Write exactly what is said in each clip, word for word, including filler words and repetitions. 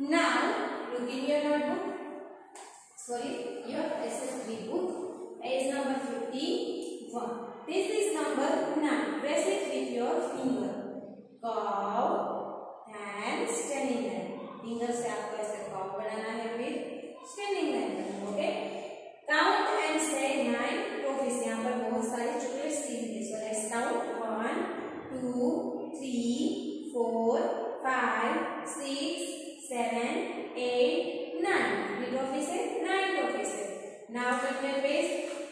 Now look in your notebook, sorry your S S three book, page number fifty-one. This is number nine. Press it with your finger. Cow and standing line. Finger से आपको ऐसे curve बनाना है, फिर standing line करना है. Okay, count and से nine trophies. यहाँ पर बहुत सारे चॉकलेट्स दी हुई है. So let's count one two three four five six seven eight nine. कितनी ट्रॉफीज है? नाइन ट्रॉफीज है. Now turn your page.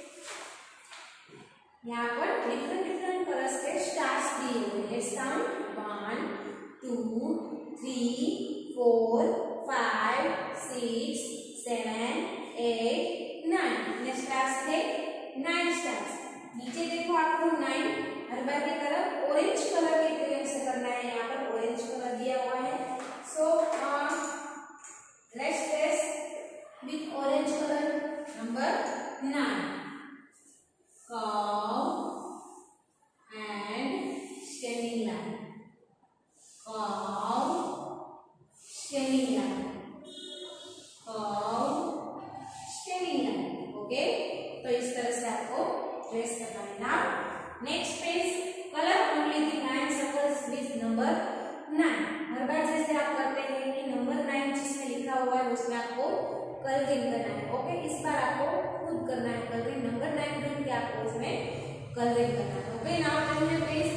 यहाँ पर डिफरेंट डिफरेंट कलर्स के स्टार्स दिए हुए हैं. Let's count one two three four five six seven eight nine. Next stars थे नाइन स्टार्स. नीचे देखो आपको नाइन हर बार की तरफ ऑरेंज कलर के कलर से करना है. यहाँ पर ऑरेंज कलर दिया हुआ है. So let's trace with orange colour number nine. Cow and standing line. Cow, standing line. Cow, standing line. Okay? तो इस तरह से आपको ट्रेस करना है. Now next page, color only the nine circles with number nine. हर बार जैसे आप करते हैं कि नंबर नाइन जिसमें लिखा हुआ है उसमें आपको कलरिंग करना है. ओके, इस बार आपको खुद करना है कलरिंग. नंबर नाइन ढूंढ के आपको उसमें कलरिंग करना है. Okay, now turn your page.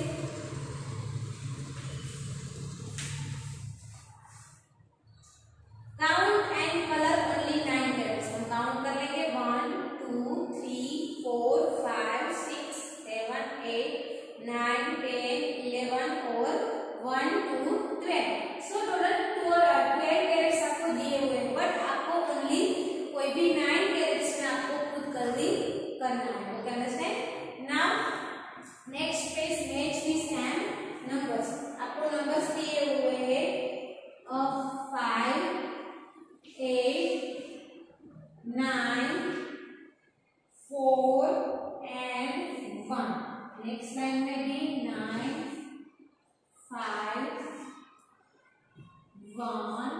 Count and colour only nine characters. हम काउंट कर लेंगे one two three four five six seven eight nine ten eleven और one two twelve. So total twelve characters आपको दिए हुए हैं, बट आपको only कोई भी नाइन कैरेक्टर्स में आपको खुद कलरिंग करना है. Okay, understand. Now next page match with and numbers. आपको नंबर्स दिए हुए हैं five eight nine four and one. Next line में भी नाइन फाइव वन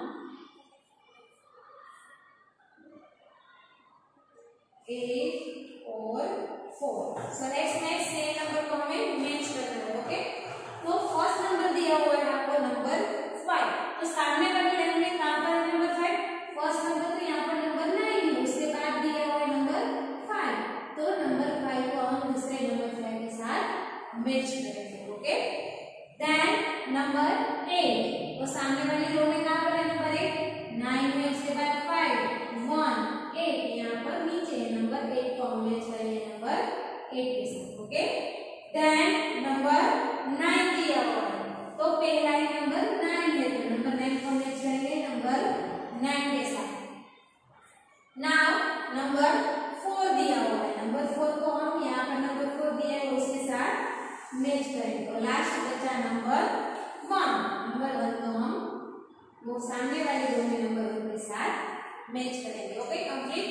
एट और four. So next next same number को हमें मैच करना है. ओके, तो फर्स्ट नंबर दिया हुआ है आपको नंबर फाइव. तो सामने वाली लाइन में कहाँ पर है नंबर फाइव? फर्स्ट नंबर तो यहाँ पर नंबर नाइन है, उसके बाद दिया हुआ है नंबर फाइव. तो नंबर फाइव को हम दूसरे नंबर फाइव के साथ मैच करेंगे. Okay, then number eight. तो सामने वाली रो में कहाँ पर है नंबर एट? नाइन है, उसके बाद फाइव वन एट. यहाँ पर नीचे है नंबर एट को हम मैच करेंगे नंबर एट के साथ. ओके, देन नंबर नाइन दिया हुआ है, तो पहला ही नंबर नाइन है, तो नंबर नाइन को मैच करेंगे नंबर नाइन के साथ. नाउ नंबर फोर दिया हुआ है. नंबर फोर को हम यहाँ पर नंबर फोर दिया है उसके साथ मैच करेंगे. तो लास्ट बचा नंबर वन. नंबर वन को हम वो सामने वाले रो में नंबर वन के साथ मैच करेंगे. Okay, complete.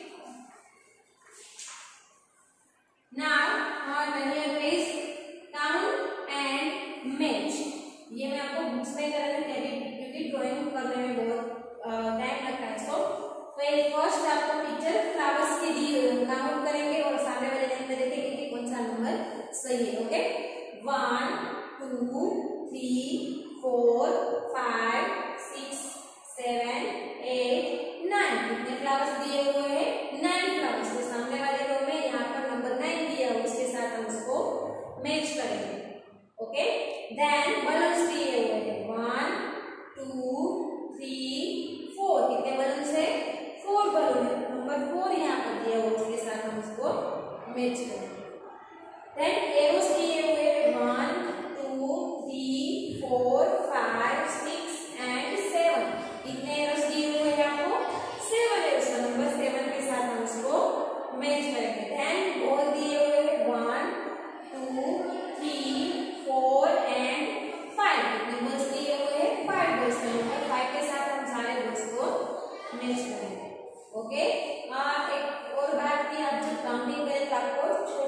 Now turn your page. Count and match. ये मैं आपको बुक्स में कर रही थी क्योंकि ड्राइंग करने में बहुत टाइम लगता है. सो फर्स्ट आपको पिक्चर फ्लावर्स के दी काउंट करेंगे और सामने वाले लाइन में देखेंगे कि कौन सा नंबर सही है. Okay, one two three four five six seven eight nine. कितने फ्लावर्स दिए हुए हैं? Nine flowers. तो सामने वाले रो में यहाँ पर नंबर नाइन दिया हुआ उसके साथ हम उसको मैच करेंगे. ओके, देन बलून्स दिए हुए हैं वन टू थ्री फोर. कितने बलून्स है? फोर बलून है. नंबर फोर यहाँ पर दिया हुआ उसके साथ हम उसको मैच करेंगे. देन एरोस दिए हुए हैं one two three four five six and seven. कितने एरोस दिए हुए हैं आपको? Seven arrows. नंबर सेवन के साथ हम उसको मैच करेंगे. देन बॉल दिए हुए हैं one two three four and five. कितने बॉल्स दिए हुए हैं? Five balls. नंबर फाइव के साथ हम सारे बॉल्स को मैच करेंगे. ओके, एक और बात की आप जब काउंटिंग करें तो आपको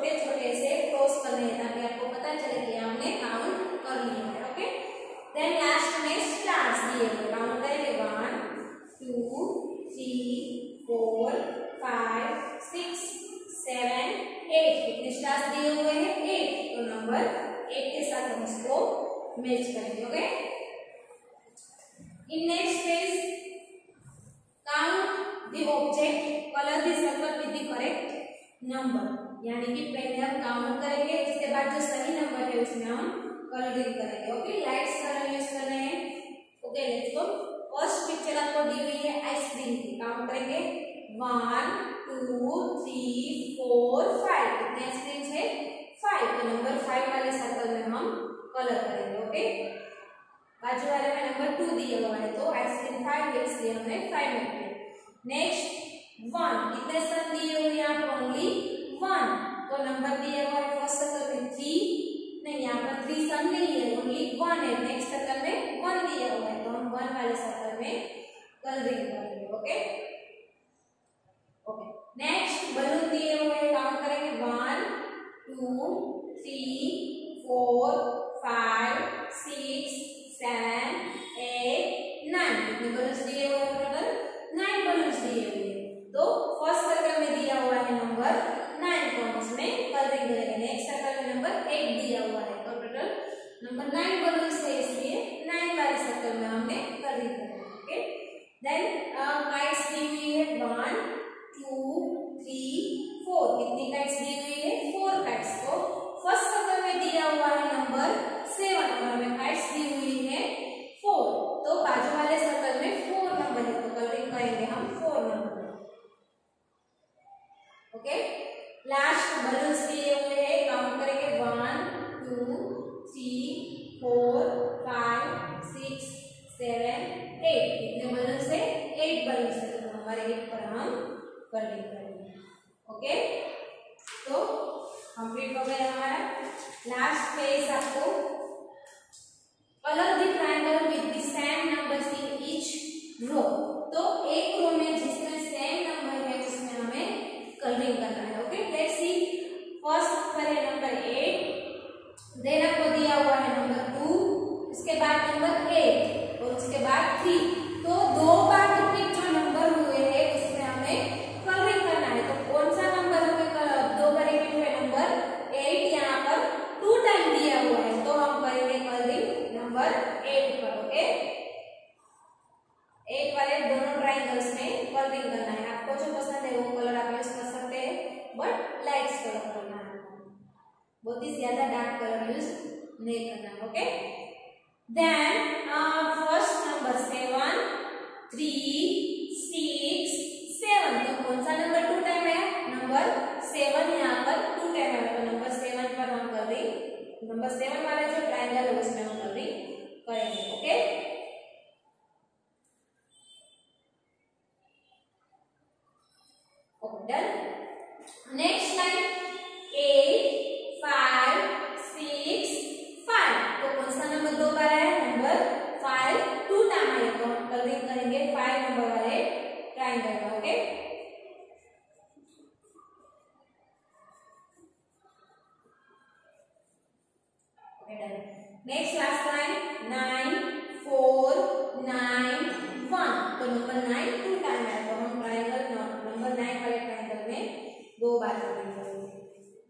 three four five six seven eight. कितने स्टार्स दिए हुए हैं? एट। तो नंबर एट के साथ हम इसको मैच करेंगे। Okay, in next page count the object, colour the circle with the correct number. यानी कि पहले हम काउंट करेंगे, उसके बाद जो सही नंबर है उसमें हम कलरिंग करेंगे। ओके, लाइट्स कलर यूज कर रहे हैं। Okay, let's go. First picture आपको दी हुई है आइसक्रीम की। काउंट करेंगे one two three four five. कितने आइसक्रीम है? फाइव। तो नंबर फाइव वाले सर्कल में हम कलर करेंगे। ओके, बाजू वाले में नंबर टू दिया हुआ है तो आइसक्रीम फाइव है, इसलिए हमने फाइव में किया। Next one. कितने सन दिए हुए हैं यहाँ पर? Only one. तो नंबर दिया हुआ है फर्स्ट सर्कल में थ्री, नहीं यहाँ पर थ्री सन नहीं है, ओनली वन है। नेक्स्ट सर्कल में वन दिया हुआ है तो हम वन वाले सर्कल में कलरिंग करेंगे। ओके ओके, नेक्स्ट बलून दिए हुए हैं। काउंट करेंगे one two three four five six seven eight nine. कितने बलून्स दिए हुए हैं? टोटल नाइन बलून्स दिए हुए हैं। तो फर्स्ट सर्कल में दिया हुआ है नंबर नाइन को हम इसमें कलरिंग करेंगे। नेक्स्ट सर्कल में नंबर एट दिया हुआ है तो टोटल नंबर नाइन बलून्स है, इसलिए नाइन वाले सर्कल में हमने कलरिंग करेंगे। ओके, देन काइट्स दी हुई है वन टू थ्री फोर। कितनी काइट्स दी हुई है? Four kites. को फर्स्ट सर्कल में दिया हुआ है नंबर सेवन और हमें काइट्स दी हुई है फोर, तो बाजू वाले सर्कल में फोर नंबर है तो कलरिंग करेंगे हम four number. Okay, last balloons दिए हुए हैं। काउंट करेंगे one two three four five six seven eight. कितने बलून्स है? एट बलून्स है तो नंबर एट पर हम कलरिंग करेंगे। ओके, तो कंप्लीट हो गया हमारा। लास्ट पेज आपको colour the triangle with the same numbers in each row. तो एक रो में जिसमें सेम नंबर है उसमें हमें कलरिंग करना है। Okay, let's see. फर्स्ट पर है नंबर एट, देन आपको दिया हुआ है नंबर टू, उसके बाद नंबर एट और उसके बाद थ्री। तो दो बार रिपीट जो नंबर हुए हैं उसमें हमें कलरिंग करना है। तो कौन सा नंबर हमें दो बार रिपीट हुए? Number eight. यहाँ पर टू टाइम दिया हुआ है तो हम करेंगे कलरिंग नंबर एट पर। ओके, एट वाले दोनों ट्रायंगल्स में कलरिंग करना है। आपको जो पसंद है वो कलर आप यूज कर सकते हैं, बट लाइट्स कलर करना है, बहुत ही ज्यादा डार्क कलर यूज नहीं करना है। Okay, then first number seven three six seven. तो कौन सा नंबर टू टाइम है? नंबर सेवन यहाँ पर टू टाइम है तो नंबर सेवन पर हम कलरिंग नंबर सेवन वाला जो ट्रायंगल है उसमें हम कलरिंग करेंगे। Okay, done. Next line eight five six five. तो कौन सा नंबर दो बार है? नंबर फाइव टू टाइम है तो हम कलरिंग करेंगे फाइव नंबर वाले ट्रायंगल में। Okay, next last line nine four nine one. तो नंबर नाइन टू टाइम है तो हम ट्रायंगल नंबर नाइन वाले ट्रायंगल में दो बार कलरिंग करेंगे।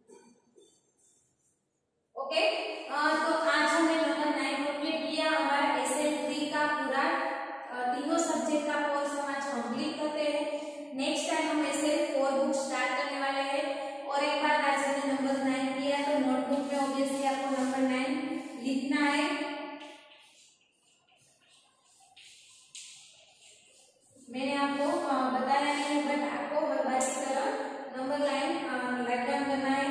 ओके, तो आज हमने नंबर नाइन कंप्लीट किया। हमारा एस एल थ्री का पूरा तीनों सब्जेक्ट का कोर्स हम आज कंप्लीट करते हैं। नेक्स्ट टाइम हम S L four book start करने वाले हैं। और एक बार आज हमने नंबर नाइन किया तो नोटबुक में ऑब्वियसली आपको नंबर नाइन लिखना है। मैंने आपको बताया नहीं है बट आपको हर बार की तरह नंबर लाइन राइट डाउन करना है।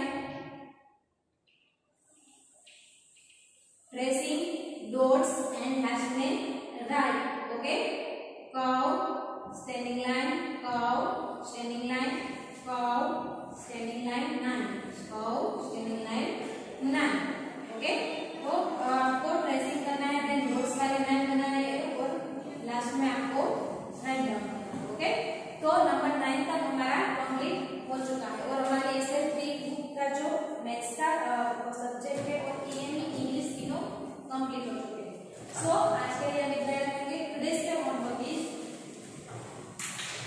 ट्रेसिंग डॉट्स एंड लास्ट में write. Okay, curve standing line curve standing line curve standing line nine curve standing line nine. Okay, तो आपको ट्रेसिंग करना है, देन डॉट्स वाले लाइन बनाना है और लास्ट में आपको राइट डाउन करना है। ओके, तो नंबर नाइन तक हमारा कंप्लीट हो चुका है और हमारी एस एल थ्री बुक का जो मैथ्स का सब्जेक्ट है और ई एम ई इंग्लिश तीनों कंप्लीट हो चुके हैं। सो आज के लिए हम इतना रखेंगे। Today's homework is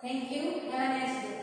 thank you, have a nice day.